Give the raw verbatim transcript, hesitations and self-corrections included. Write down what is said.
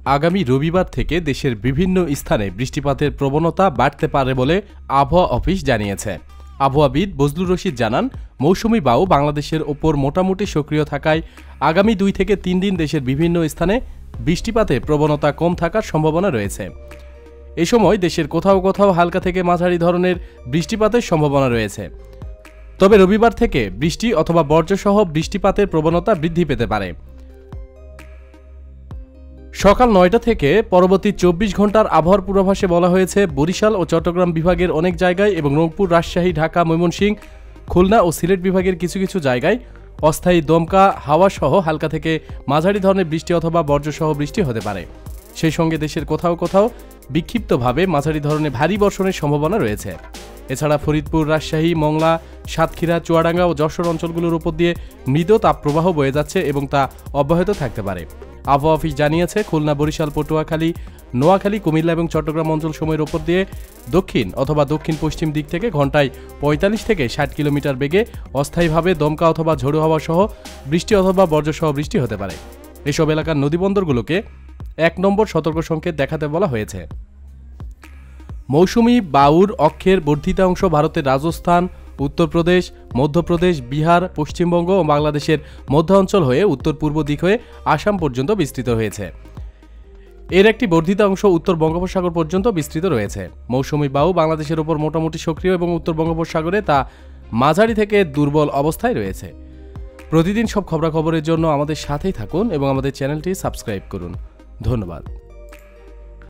আগামী রবিবার থেকে দেশের বিভিন্ন স্থানে বৃষ্টিপাতের প্রবণতা বাড়তে পারে বলে আবহাওয়া অফিস জানিয়েছে। আবহাওয়াবিদ বজলুর রশিদ জানান, মৌসুমি বায়ু বাংলাদেশের ওপর মোটামুটি সক্রিয় থাকায় আগামী দুই থেকে তিন দিন দেশের বিভিন্ন স্থানে বৃষ্টিপাতের প্রবণতা কম থাকার সম্ভাবনা রয়েছে। এ সময় দেশের কোথাও কোথাও হালকা থেকে মাঝারি ধরনের বৃষ্টিপাতের সম্ভাবনা রয়েছে। তবে রবিবার থেকে বৃষ্টি অথবা বর্জ্যসহ বৃষ্টিপাতের প্রবণতা বৃদ্ধি পেতে পারে। সকাল নয়টা থেকে পরবর্তী চব্বিশ ঘন্টার আবহাওয়ার পূর্বাভাসে বলা হয়েছে, বরিশাল ও চট্টগ্রাম বিভাগের অনেক জায়গায় এবং রংপুর, রাজশাহী, ঢাকা, ময়মনসিংহ, খুলনা ও সিলেট বিভাগের কিছু কিছু জায়গায় অস্থায়ী দমকা হাওয়া সহ হালকা থেকে মাঝারি ধরনের বৃষ্টি অথবা বর্জ্যসহ বৃষ্টি হতে পারে। সেই সঙ্গে দেশের কোথাও কোথাও বিক্ষিপ্তভাবে মাঝারি ধরনের ভারী বর্ষণের সম্ভাবনা রয়েছে। এছাড়া ফরিদপুর, রাজশাহী, মংলা, সাতক্ষীরা, চুয়াডাঙ্গা ও যশোর অঞ্চলগুলোর উপর দিয়ে মৃদু তাপপ্রবাহ বয়ে যাচ্ছে এবং তা অব্যাহত থাকতে পারে। আবহাওয়া অফিস জানিয়েছে, খুলনা, বরিশাল, পটুয়াখালী, নোয়াখালী, কুমিল্লা এবং চট্টগ্রাম অঞ্চল সময়ের ওপর দিয়ে দক্ষিণ অথবা দক্ষিণ পশ্চিম দিক থেকে ঘন্টায় পঁয়তাল্লিশ থেকে ষাট কিলোমিটার বেগে অস্থায়ীভাবে দমকা অথবা ঝোড়ো হাওয়া সহ বৃষ্টি অথবা বর্জ্যসহ বৃষ্টি হতে পারে। এসব এলাকার নদীবন্দরগুলোকে এক নম্বর সতর্ক সংকেত দেখাতে বলা হয়েছে। মৌসুমি বায়ুর অক্ষের বর্ধিত অংশ ভারতের রাজস্থান, উত্তরপ্রদেশ, মধ্যপ্রদেশ, বিহার, পশ্চিমবঙ্গ ও বাংলাদেশের মধ্যাঞ্চল হয়ে উত্তর পূর্ব দিক হয়ে আসাম পর্যন্ত বিস্তৃত হয়েছে। এর একটি বর্ধিত অংশ উত্তর বঙ্গোপসাগর পর্যন্ত বিস্তৃত রয়েছে। মৌসুমি বায়ু বাংলাদেশের উপর মোটামুটি সক্রিয় এবং উত্তর বঙ্গোপসাগরে তা মাঝারি থেকে দুর্বল অবস্থায় রয়েছে। প্রতিদিন সব খবরাখবরের জন্য আমাদের সাথেই থাকুন এবং আমাদের চ্যানেলটি সাবস্ক্রাইব করুন। ধন্যবাদ।